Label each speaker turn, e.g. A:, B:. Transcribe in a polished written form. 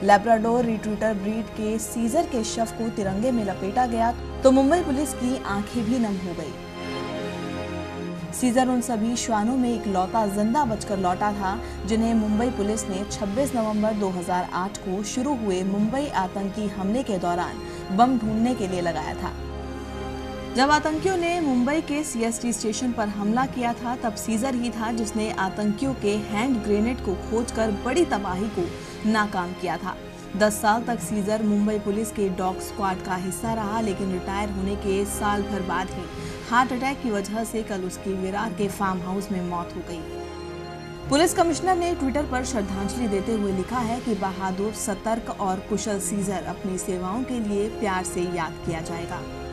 A: Labrador retriever breed के Caesar के शव को तिरंगे में लपेटा गया तो मुंबई पुलिस की आंखें भी नम हो गई। सीजर उन सभी श्वानों में इकलौता जिंदा बचकर लौटा था जिन्हें मुंबई पुलिस ने 26 नवंबर 2008 को शुरू हुए मुंबई आतंकी हमले के दौरान बम ढूंढने के लिए लगाया था। जब आतंकियों ने मुंबई के सीएसटी स्टेशन पर हमला किया था तब सीजर ही था जिसने आतंकियों के हैंड ग्रेनेड को खोजकर बड़ी तबाही को नाकाम किया था। 10 साल तक सीजर मुंबई पुलिस के डॉग स्क्वाड का हिस्सा रहा, लेकिन रिटायर होने के साल भर बाद ही हार्ट अटैक की वजह से कल उसकी विरार के फार्म हाउस में मौत हो गई। पुलिस कमिश्नर ने ट्विटर पर श्रद्धांजलि देते हुए लिखा है कि बहादुर, सतर्क और कुशल सीजर अपनी सेवाओं के लिए प्यार से याद किया जाएगा।